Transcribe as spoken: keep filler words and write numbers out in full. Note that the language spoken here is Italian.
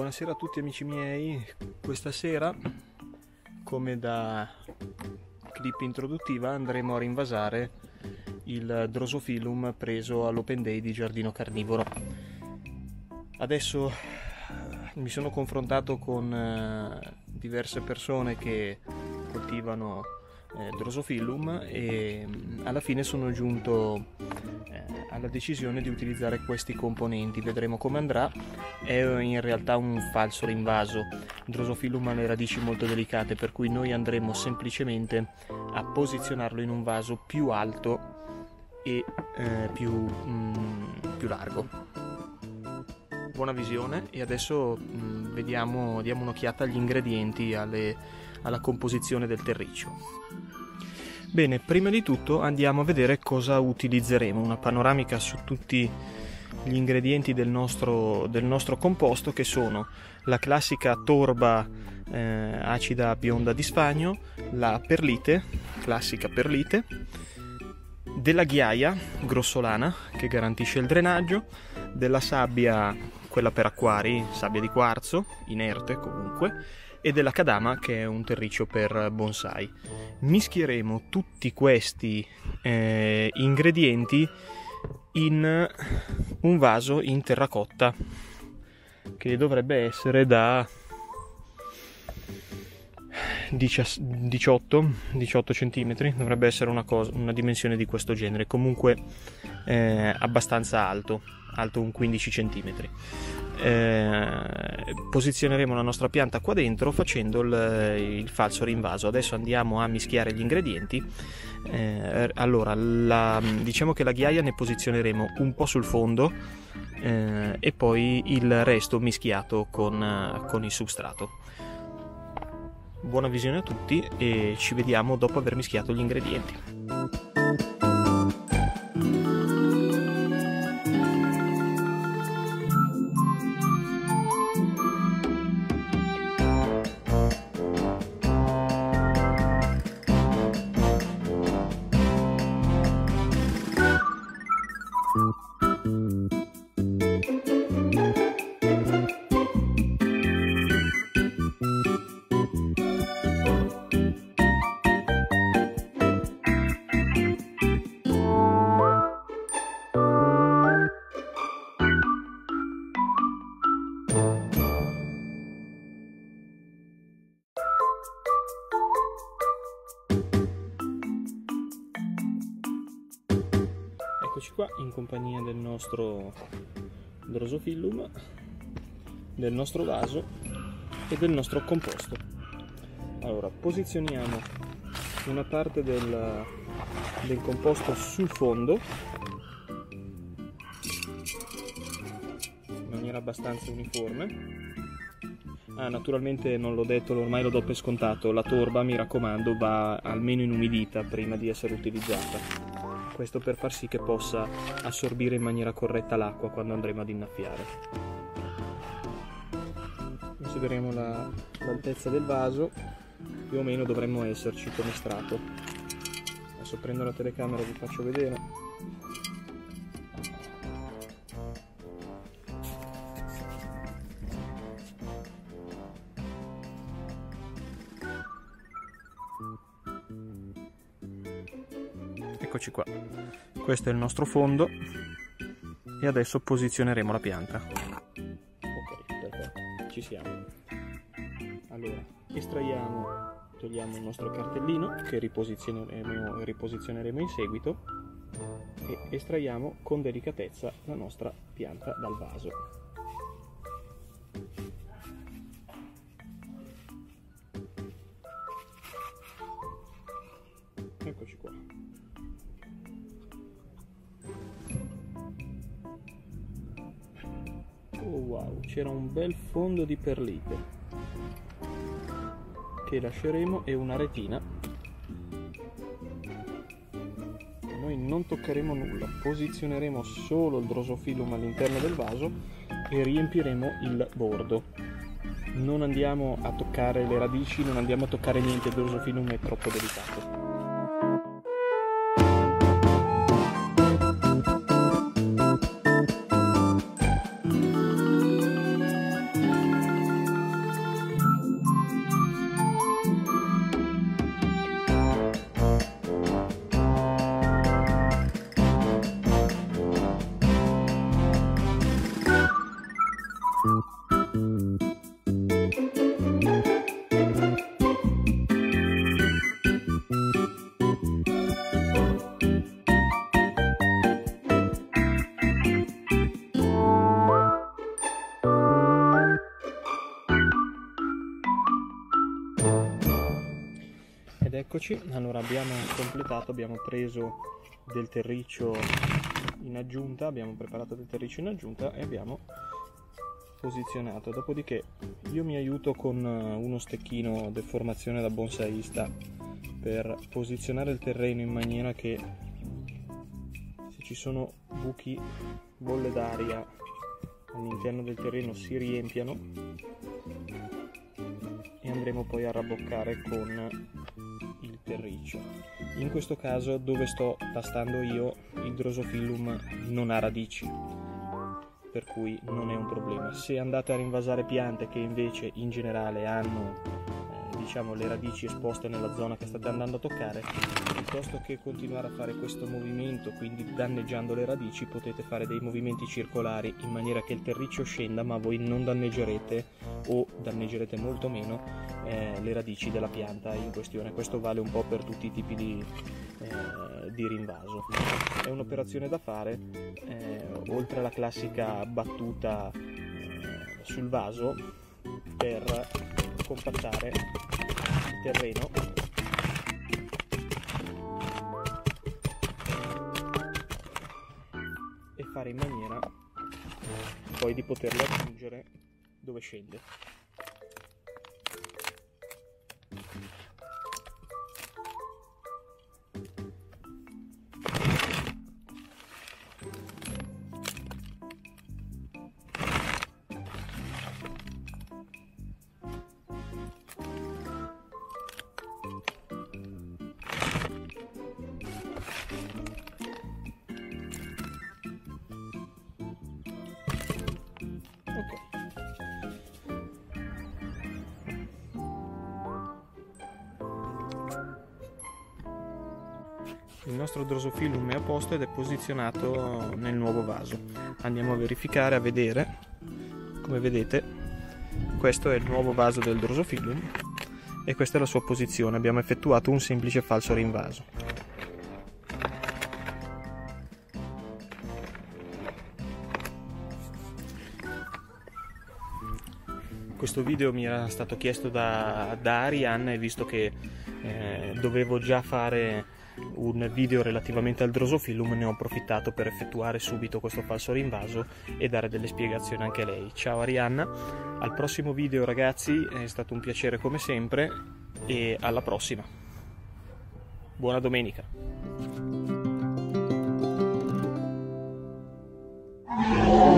Buonasera a tutti amici miei. Questa sera, come da clip introduttiva, andremo a rinvasare il Drosophilum preso all'Open Day di Giardino Carnivoro. Adesso mi sono confrontato con diverse persone che coltivano Drosophilum e alla fine sono giunto alla decisione di utilizzare questi componenti. Vedremo come andrà. È in realtà un falso rinvaso. Drosophilum ha le radici molto delicate, per cui noi andremo semplicemente a posizionarlo in un vaso più alto e eh, più, mm, più largo. Buona visione, e adesso mm, vediamo, diamo un'occhiata agli ingredienti, alle, alla composizione del terriccio. Bene, prima di tutto andiamo a vedere cosa utilizzeremo, una panoramica su tutti gli ingredienti del nostro, del nostro composto, che sono la classica torba eh, acida bionda di Sfagno, la perlite, classica perlite, della ghiaia grossolana che garantisce il drenaggio, della sabbia, quella per acquari, sabbia di quarzo, inerte comunque, e della kadama, che è un terriccio per bonsai. Mischieremo tutti questi eh, ingredienti in un vaso in terracotta che dovrebbe essere da diciotto centimetri, dovrebbe essere una, cosa, una dimensione di questo genere, comunque eh, abbastanza alto, alto un quindici centimetri. Eh, posizioneremo la nostra pianta qua dentro facendo il, il falso rinvaso. Adesso andiamo a mischiare gli ingredienti. Eh, allora, la, diciamo che la ghiaia ne posizioneremo un po' sul fondo eh, e poi il resto mischiato con, con il substrato. Buona visione a tutti e ci vediamo dopo aver mischiato gli ingredienti. Eccoci qua in compagnia del nostro Drosophilum, del nostro vaso e del nostro composto. Allora, posizioniamo una parte del, del composto sul fondo in maniera abbastanza uniforme. Ah, naturalmente non l'ho detto, ormai lo do per scontato, la torba, mi raccomando, va almeno inumidita prima di essere utilizzata. Questo per far sì che possa assorbire in maniera corretta l'acqua quando andremo ad innaffiare. Consideriamo la, l'altezza del vaso, più o meno dovremmo esserci come strato. Adesso prendo la telecamera e vi faccio vedere. Eccoci qua, questo è il nostro fondo e adesso posizioneremo la pianta. Ok, perfetto, ci siamo. Allora, estraiamo, togliamo il nostro cartellino che riposizioneremo, riposizioneremo in seguito e estraiamo con delicatezza la nostra pianta dal vaso. Eccoci qua. Oh wow, c'era un bel fondo di perlite che lasceremo e una retina. Noi non toccheremo nulla, posizioneremo solo il Drosophilum all'interno del vaso e riempiremo il bordo. Non andiamo a toccare le radici, non andiamo a toccare niente, il Drosophilum è troppo delicato. Eccoci, allora abbiamo completato, abbiamo preso del terriccio in aggiunta, abbiamo preparato del terriccio in aggiunta e abbiamo posizionato. Dopodiché io mi aiuto con uno stecchino deformazione da bonsaista per posizionare il terreno in maniera che se ci sono buchi, bolle d'aria all'interno del terreno si riempiano, e andremo poi a rabboccare con il terriccio. In questo caso, dove sto tastando io, il Drosophyllum non ha radici, per cui non è un problema. Se andate a rinvasare piante che invece in generale hanno eh, diciamo le radici esposte nella zona che state andando a toccare, piuttosto che continuare a fare questo movimento, quindi danneggiando le radici, potete fare dei movimenti circolari in maniera che il terriccio scenda, ma voi non danneggerete o danneggerete molto meno eh, le radici della pianta in questione. Questo vale un po' per tutti i tipi di, eh, di rinvaso. È un'operazione da fare, eh, oltre alla classica battuta eh, sul vaso per compattare il terreno e fare in maniera poi di poterlo raggiungere dove scende. Il nostro Drosophyllum è a posto ed è posizionato nel nuovo vaso. Andiamo a verificare, a vedere. Come vedete, questo è il nuovo vaso del Drosophyllum e questa è la sua posizione. Abbiamo effettuato un semplice falso rinvaso. Questo video mi era stato chiesto da, da Arianna, e visto che eh, dovevo già fare un video relativamente al Drosophyllum, ne ho approfittato per effettuare subito questo falso rinvaso e dare delle spiegazioni anche a lei. Ciao Arianna, al prossimo video ragazzi, è stato un piacere come sempre e alla prossima. Buona domenica.